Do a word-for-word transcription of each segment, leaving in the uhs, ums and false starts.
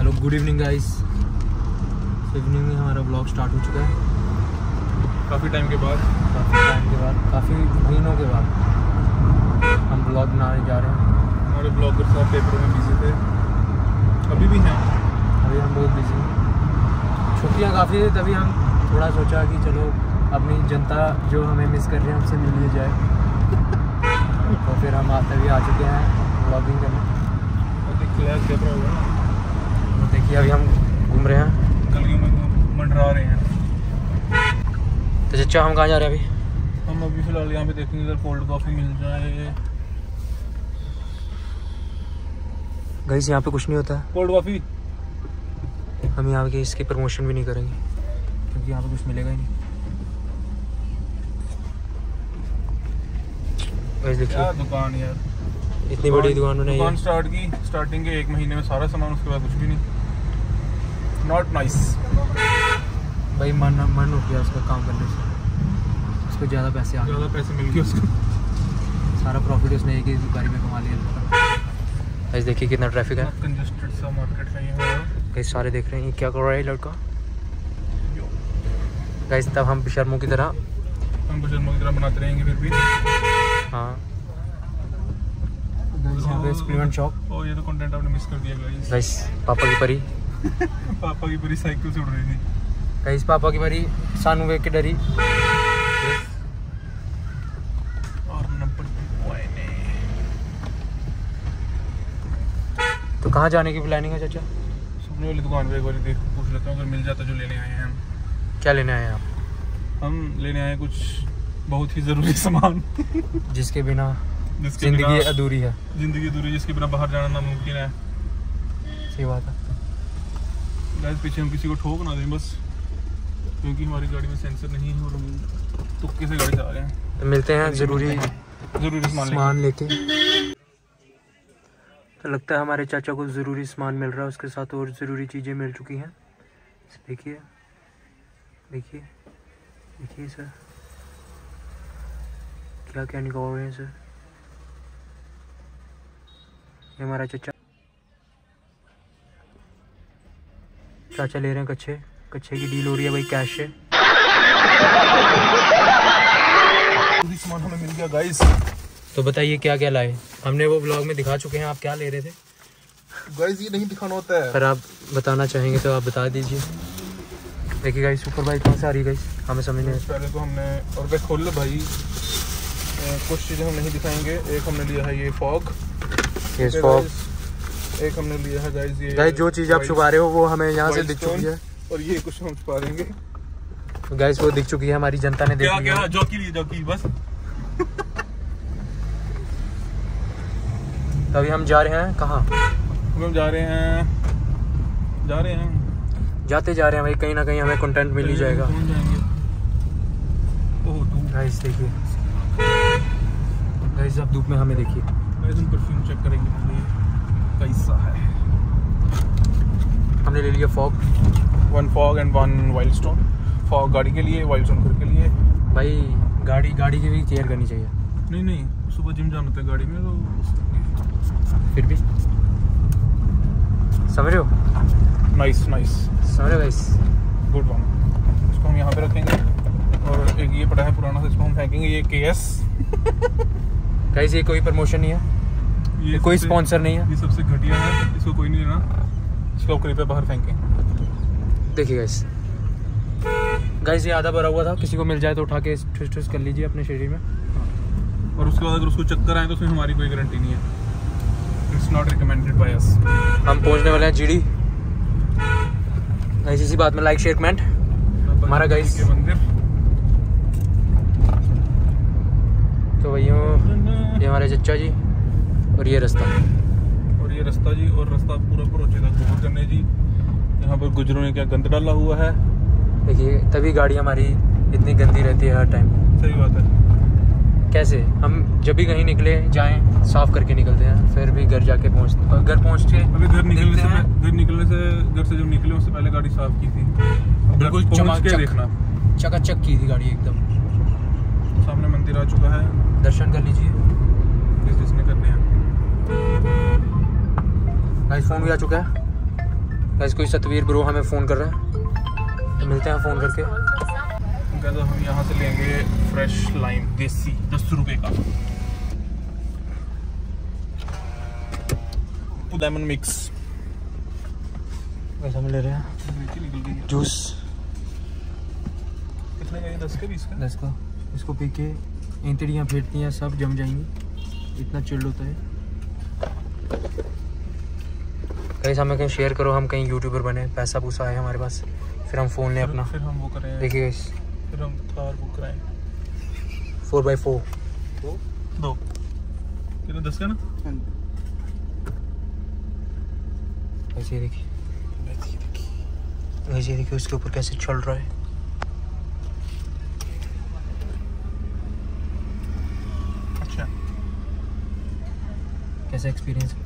Hello good evening guys. Evening में हमारा blog start हो चुका है काफ़ी टाइम के बाद काफ़ी टाइम के बाद काफ़ी महीनों के बाद हम ब्लॉग बनाने जा रहे हैं। हमारे ब्लॉगर साहब पेपर में बिजी थे, अभी भी हैं। अभी हम बहुत बिजी हैं, छुट्टियाँ काफ़ी थी, तभी हम थोड़ा सोचा कि चलो अपनी जनता जो हमें मिस कर रही है हमसे मिल ली जाए। तो फिर हम आते भी आ चुके हैं ब्लॉगिंग करने। क्लास क्या होगा ना, तो देखिए अभी हम घूम रहे हैं, गलियों में मंडरा रहे हैं। तो चचा हम कहाँ जा रहे हैं अभी? हम अभी फ़िलहाल यहाँ पे देखेंगे अगर कोल्ड कॉफ़ी मिल जाए। गाइस यहाँ पे कुछ नहीं होता है कोल्ड कॉफ़ी। हम यहाँ के इसकी प्रमोशन भी नहीं करेंगे क्योंकि यहाँ पे कुछ मिलेगा ही नहीं। गाइस देखिए दुकान यार, इतनी बड़ी दुकान बनाई है। दुकान स्टार्ट की स्टार्टिंग के एक महीने में सारा सामान, उसके बाद कुछ भी नहीं। नॉट नाइस भाई मन मन उठ गया उसका काम करने से, उसको ज़्यादा पैसे आ गए, ज़्यादा पैसे मिल गए उसको, सारा प्रॉफिट उसने एक ही बारी में कमा लिया। गाइस देखिए कितना ट्रैफिक है, कंजेस्टेड सा मार्केट है ये। गाइस सारे देख रहे हैं ये क्या कर रहा है लड़का। गाइस तब हम शर्मों की तरह हम शर्मों की तरह बनाते रहेंगे फिर भी। हाँ यहाँ पे एक्सपेरिमेंट शॉप। ओ ये तो कंटेंट आपने मिस कर दिया गाइस। गाइस पापा की परी पापा की पूरी साइकिल से उड़ रही थी। गाइस पापा की परी सानू वेख के डरी। और नंबर ने तो कहाँ जाने की प्लानिंग है चाचा? सुपने वाली दुकान पे एक बार देख पूछ लेता हूँ, अगर मिल जाता जो लेने आए हैं हम। क्या लेने आए हैं आप? हम लेने आए हैं कुछ बहुत ही ज़रूरी सामान जिसके बिना जिसके जिंदगी बिना अधूरी है। जिंदगी अधूरी, जिसके बिना बाहर जाना नामुमकिन है। सही बात है। गाइस पीछे हम किसी को ठोक ना दें बस, क्योंकि हमारी गाड़ी में सेंसर नहीं है और हम तुक्के से गाड़ी चला रहे हैं। तो मिलते हैं ज़रूरी ज़रूरी सामान लेके। तो लगता है हमारे चाचा को ज़रूरी सामान मिल रहा है, उसके साथ और ज़रूरी चीज़ें मिल चुकी हैं। देखिए देखिए देखिए सर क्या क्या निकाल रहे हैं सर। ये हमारा चाचा चाचा ले रहे हैं कच्छे कच्छे की डील हो रही है भाई, कैश है। पूरी सामान हमें मिल गया गाइस। तो बताइए क्या क्या लाए? हमने वो ब्लॉग में दिखा चुके हैं, आप क्या ले रहे थे? गाइस ये नहीं दिखाना होता है, पर आप बताना चाहेंगे तो आप बता दीजिए। देखिए गाइस सुपर बाइक कहाँ से आ रही है गाइस, हमें समझ नहीं। पहले तो हमने और बस खोल लो भाई, कुछ चीज़ें हम नहीं दिखाएंगे। एक हमने लिया है ये फॉग, ये फॉग। एक हमने लिया है गाइस ये गाइस जो चीज़ आप छुपा रहे हो वो हमें यहाँ से दिख चुकी है, और ये कुछ हम छुपा देंगे। तो गाइस वो दिख चुकी है, हमारी जनता ने देख क्या लिया। क्या जॉकी लिए जॉकी बस। तो अभी हम जा रहे हैं कहाँ? हम जा रहे हैं जा रहे हैं जाते जा रहे हैं भाई, कहीं ना कहीं हमें कंटेंट मिल ही जाएगा। कौन जाएंगे? ओह तू गाइस देखिए गाइस आप धूप में हमें देखिए। गाइस हम परफ्यूम चेक करेंगे कैसा है। हमने ले लिया Fogg, one Fogg and one Wild Stone. Fogg गाड़ी के लिए, वाइल्ड स्टोन घर के लिए। भाई गाड़ी गाड़ी की भी केयर करनी चाहिए। नहीं नहीं सुबह जिम जाना होता है गाड़ी में, तो फिर भी समझ रहे हो? नाइस नाइस समझ रहे हो गाइस? Good one. इसको हम यहाँ पे रखेंगे, और एक ये पड़ा है पुराना सा, इसको हम फेंकेंगे। ये के एस गाइस ये कोई प्रमोशन नहीं है, ये कोई स्पॉन्सर नहीं है, ये सबसे घटिया है, इसको कोई नहीं लेना। इसको करीब पे बाहर फेंकें। देखिए गाइस गाइस ये आधा भरा हुआ था, किसी को मिल जाए तो उठा के ठुस ठुस कर लीजिए अपने शरीर में। और उसके बाद अगर उसको चक्कर आए तो उसमें हमारी कोई गारंटी नहीं है। It's not recommended by us. हम पहुंचने वाले हैं जीडी। गाइस इसी बात में लाइक शेयर कमेंट हमारा गाइस के मंदिर। तो भैया ये हमारे चचा जी, और ये रास्ता और ये रास्ता जी, और रास्ता पूरा भरोचे तक पहुँच करने जी। यहाँ पर गुजरों ने क्या गंद डाला हुआ है। देखिए तभी गाड़ी हमारी इतनी गंदी रहती है हर टाइम। सही बात है। कैसे हम जब भी कहीं निकले जाएं साफ करके निकलते हैं, फिर भी घर जाके पहुंचते घर पहुंच के अभी घर निकलने से घर निकलने से घर से जब निकले उससे पहले गाड़ी साफ की थी, बिल्कुल चमक देखना, चकाचक की थी गाड़ी एकदम। सामने मंदिर आ चुका है, दर्शन कर लीजिए जिस जिसने करने हैं। गाइस फोन भी आ चुका है। गाइस कोई सतवीर ब्रो हमें फ़ोन कर रहा है, तो मिलते हैं फ़ोन करके। तो हम यहाँ से लेंगे फ्रेश लाइम देसी दस रुपये का लेमन मिक्स। वैसे हम ले रहे हैं जूस। कितने का ये? दस का बीस का? दस का। इसको पी के एंतड़ियाँ फेंटती हैं, सब जम जाएंगी, इतना चिल्ड होता है। गाइस हमें कहीं शेयर करो, हम कहीं यूट्यूबर बने, पैसा पूसा आए हमारे पास, फिर हम फ़ोन लें अपना। फिर हम वो करें। देखिए गाइस, फिर हम कार बुक कराएं। फोर बाई फोर दो दो कितने? दस का ना? वैसे देखिए, वैसे देखिए उसके ऊपर कैसे चल रहा है। अच्छा, कैसा एक्सपीरियंस?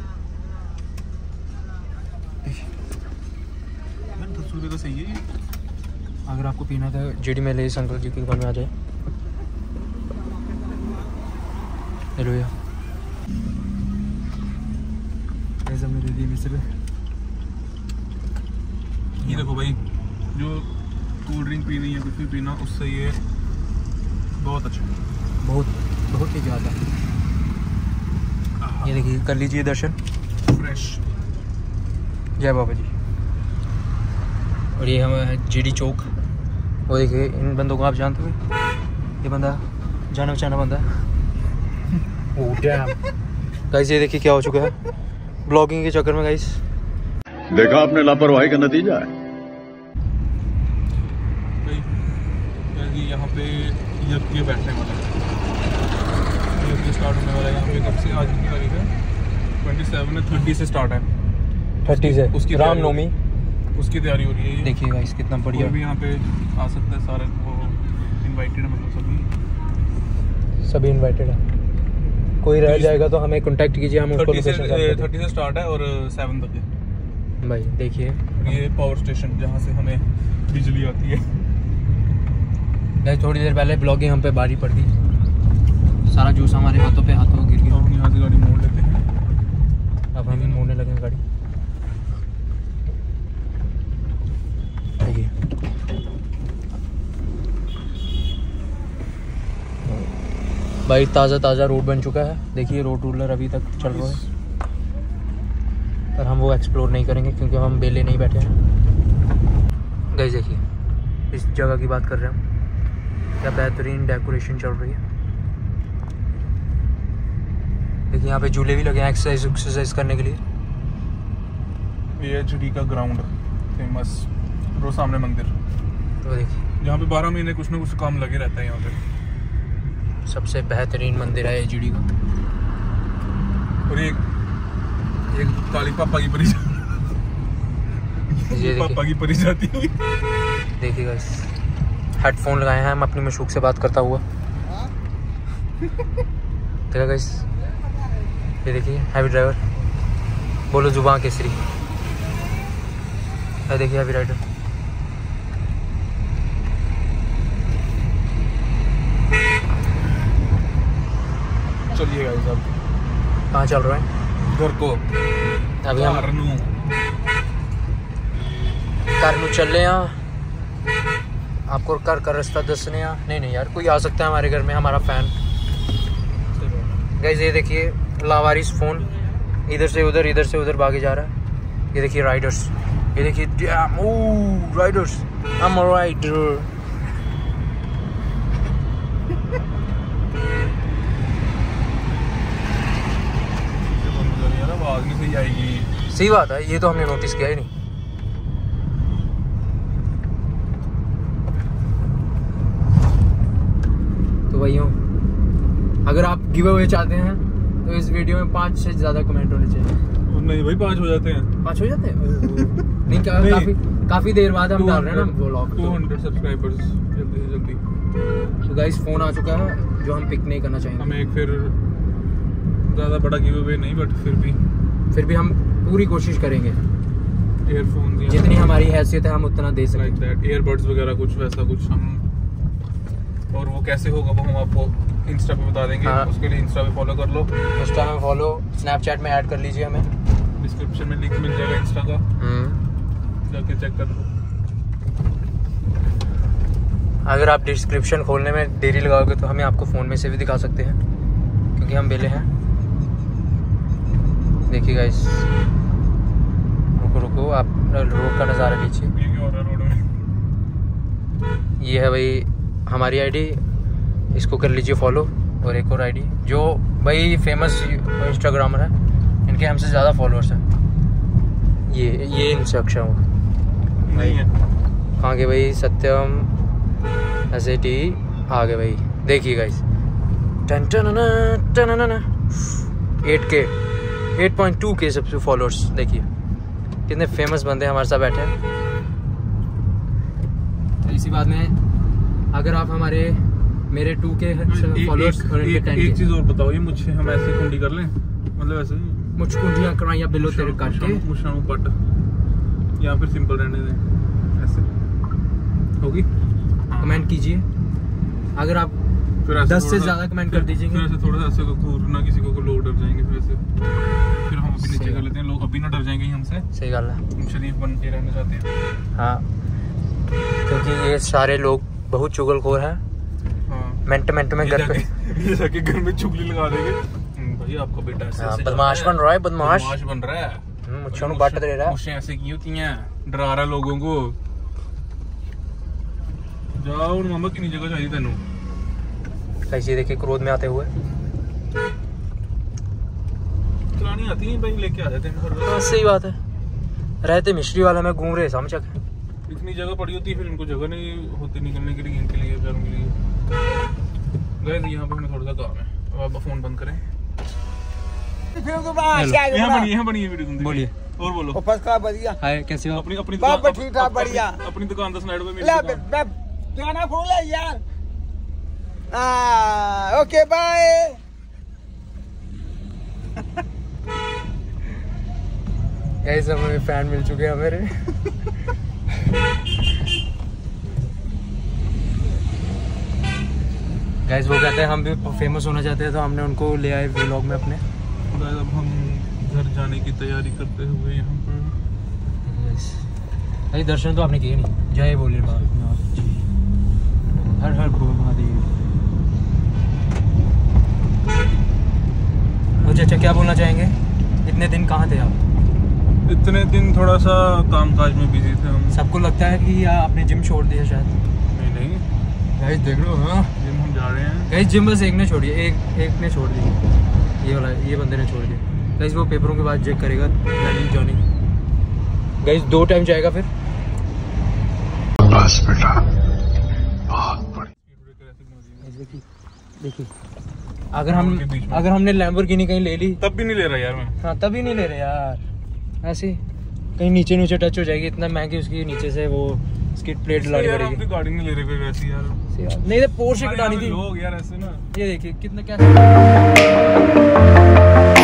दस रुपये का सही है ये। अगर आपको पीना था जेडी में ले, अंकल जी के घर में आ जाए। हेलो भैया, ऐसा मेरे लिए मिस्र। ये देखो भाई, जो कोल्ड ड्रिंक पीनी है, कुछ भी पीना, उससे ये बहुत अच्छा, बहुत बहुत ही ज़्यादा। ये देखिए, कर लीजिए दर्शन। फ्रेश। जय बाबा जी। और ये हम जीडी चौक, वो देखिए, इन बंदों को आप जानते हो? ये बंदा जाना पहचाना बंदा है। ओह डैम गाइस, ये देखिए क्या हो चुका है ब्लॉगिंग के चक्कर में। गाइस देखा आपने लापरवाही का नतीजा है। भाई यहाँ पे यज्ञ बैठने वाला है, यज्ञ स्टार्ट होने वाला है यहाँ पे। कब से? आज की तारीख है ट्वेंटी सेवन है, थर्टी से स्टार्ट है। थर्टी से उसकी रामनवमी, उसकी तैयारी हो रही है। देखिए गाइस कितना बढ़िया। भी यहाँ पे आ सकता है, सारे वो इनवाइटेड है, मतलब सभी सभी इनवाइटेड है। कोई रह जाएगा तो हमें कांटेक्ट कीजिए, हम उसको लोकेशन शेयर कर देंगे। थर्टी से स्टार्ट है और सेवन तक है भाई। देखिए ये पावर स्टेशन जहाँ से हमें बिजली आती है। गाइस थोड़ी देर पहले ब्लॉगिंग हम पे बारी पड़ गई, सारा जूस हमारे हाथों पे हाथों गिर गया। हम यहाँ से गाड़ी मोड़ लेते हैं। अब हम ही मोड़ने लगे गाड़ी। देखिए भाई, ताज़ा ताज़ा रोड बन चुका है। देखिए रोड रूलर अभी तक चल रहा है, पर हम वो एक्सप्लोर नहीं करेंगे क्योंकि हम बेले नहीं बैठे हैं। गाइस देखिए, इस जगह की बात कर रहे हैं हम, क्या बेहतरीन डेकोरेशन चल रही है। देखिए यहाँ पे झूले भी लगे हैं एक्सरसाइज एक्सरसाइज करने के लिए। ये एचडी का ग्राउंड फेमस, वो सामने मंदिर, तो देखिए जहाँ पे बारह महीने कुछ ना कुछ काम लगे रहता है। यहाँ पे सबसे बेहतरीन मंदिर है एचडी का। और एक एक काली पापा की परी ये पापा की परी जाती हुई। देखिए गाइस, हेडफोन लगाए हैं हम अपनी मशूक से बात करता हुआ। देखा गाइस, ये देखिए हैवी ड्राइवर, बोलो जुबान केसरी। ये देखिए हैवी राइडर। चलिए गाइस, अब कहाँ चल रहे हैं? घर को। अभी हम कारनू कारनू चल रहे हैं। आपको कर कर रास्ता दसने हैं। नहीं नहीं यार, कोई आ सकता है हमारे घर में, हमारा फैन। गाइस ये देखिए, लावारिस फ़ोन इधर से उधर इधर से उधर भागे जा रहा है। ये देखिए राइडर्स, ये देखिए dam, oh riders, I am a rider. आवाज नहीं सही आएगी। सही बात है, ये तो हमने नोटिस किया ही नहीं। तो भाइयों, अगर आप गिव अवे चाहते हैं तो इस वीडियो में पाँच से ज़्यादा कमेंट होने चाहिए। नहीं भाई, पाँच हो जाते हैं। पाँच हो जाते हैं? नहीं, क्या नहीं। काफ़ी काफ़ी देर बाद हम डाल रहे हैं ना व्लॉग। टू हंड्रेड सब्सक्राइबर्स जल्दी से जल्दी। तो गाइस फ़ोन आ चुका है जो हम पिक नहीं करना चाहेंगे। हमें एक फिर ज़्यादा बड़ा गिव अवे नहीं, बट फिर भी फिर भी हम पूरी कोशिश करेंगे, एयरफोन जितनी हमारी हैसियत है हम उतना दे लाइक सकते दैट, ईयरबड्स वगैरह कुछ वैसा कुछ हम। और वो कैसे होगा वो हम आपको इंस्टा पे बता देंगे। हाँ। उसके लिए इंस्टा पे फॉलो कर लो, इंस्टा में फॉलो, स्नैपचैट में ऐड कर लीजिए हमें, डिस्क्रिप्शन में लिंक मिल जाएगा इंस्टा का। हम्म जाके चेक कर लो। अगर आप डिस्क्रिप्शन खोलने में देरी लगाओगे तो हमें आपको फ़ोन में से भी दिखा सकते हैं, क्योंकि हम बेले हैं। देखिए गाइस, रुको रुको, आप रोड का नज़ारा लीजिए। ये क्या हो रहा है रोड में? ये है भाई हमारी आईडी, इसको कर लीजिए फॉलो। और एक और आईडी जो भाई फेमस इंस्टाग्रामर है, इनके हमसे ज़्यादा फॉलोअर्स हैं। ये ये इनसे अक्षय हुआ नहीं है। कहाँ के भाई? सत्यम ऐसे टी आ गए भाई। देखिए गाइस, टन टन टन eight K eight point two K सबसे फॉलोअर्स। देखिए कितने फेमस बंदे हमारे साथ बैठे हैं। इसी बात में अगर आप हमारे मेरे टू के फॉलोअर्स और इनके टेन एक के चीज और बताओ, ये मुझे हम ऐसे कुंडी कर लें, मतलब ऐसे मुझ कुंडियाँ कराइयाँ बिलो तेरे काट के मुशानु पट, या फिर सिंपल रहने दें ऐसे होगी। कमेंट कीजिए। अगर आप फिर ऐसे दस से थोड़ा- ज़्यादा कमेंट कर फिर- दीजिएगे। फिर ऐसे थोड़ा सा ऐसे घूर ना किसी को लोग डर जाएंगे, फिर ऐसे फिर हम अभी नीचे सही कर लेते हैं, लोग अभी ना डर जाएंगे हमसे। सही गल है। हम शरीफ बन के रहना चाहते हैं। हाँ, क्योंकि ये सारे लोग बहुत चुगलखोर हैं। हाँ, मिनट मिनट में ये घर पे जाके- ये जाके घर में चुगली लगा देंगे। हम्म, भाई आपका बेटा ऐसे हाँ, ऐसे बदमाश जाता बन रहा है, बदमाश बदमाश बन रहा है, मुझे बाट दे रहा है। मुझे ऐसे की होती हैं, डरा रहा लोगों को। जाओ मामा, कितनी जगह चाहिए तेनू? कैसे देखिए क्रोध में आते हुए। चलानी आती है भाई, लेके आ जाते हैं घर। हाँ, सही बात है। रहते मिश्री वाला में घूम रहे समझ। इतनी जगह पड़ी होती है, फिर इनको जगह नहीं होती निकलने के लिए, इनके लिए पैरों के लिए। गए यहाँ पे हमें थोड़ा सा काम है, अब आप फोन बंद करें। यहाँ बनी यहाँ बनी वीडियो तुम बोलिए। और बोलो। का बढ़िया हाय, कैसे हो? अपनी अपनी बाप दुकान- ठीक ठाक अपनी- बढ़िया। अपनी दुकान दस मिनट में मेरी ला दुकान। बे गाना खोल ले यार। आ ओके बाय। गाइस, हमें फैन मिल चुके हैं मेरे। गाइस, वो कहते हैं हम भी फेमस होना चाहते हैं, तो हमने उनको ले आए व्लॉग में अपने। गाइस, अब हम घर जाने की तैयारी करते हुए यहाँ पर भाई दर्शन तो आपने किए नहीं। जय बोले हर हर महादेव। मुझे अच्छा क्या बोलना चाहेंगे? इतने दिन कहाँ थे आप? इतने दिन थोड़ा सा कामकाज में बिजी थे हम। सबको लगता है कि आपने जिम छोड़ दिया शायद। नहीं नहीं, गाइस देख लो। हाँ जिम हम जा रहे हैं। गाइस, जिम बस एक ने छोड़ी है, एक एक ने छोड़ दी। ये वाला ये बंदे ने छोड़ दिया। गाइस, वो पेपरों के बाद चेक करेगा रनिंग जॉइनिंग। गाइस, दो टाइम जाएगा फिर। बस बेटा, बहुत बढ़िया। देखिए देखिए, अगर हम अगर हमने लैम्बोर्गिनी कहीं ले ली, तब भी नहीं ले रहा यार मैं। हाँ तभी नहीं ले रहे यार। ऐसे कहीं नीचे नीचे टच हो जाएगी, इतना महंगी उसकी नीचे से वो स्किड प्लेट लानी यार हम पड़ेगी। भी गाड़ी नहीं ले रहे कोई वैसी यार। नहीं तो पोर्शे कटानी थी। लोग यार ऐसे ना। ये देखिए कितना क्या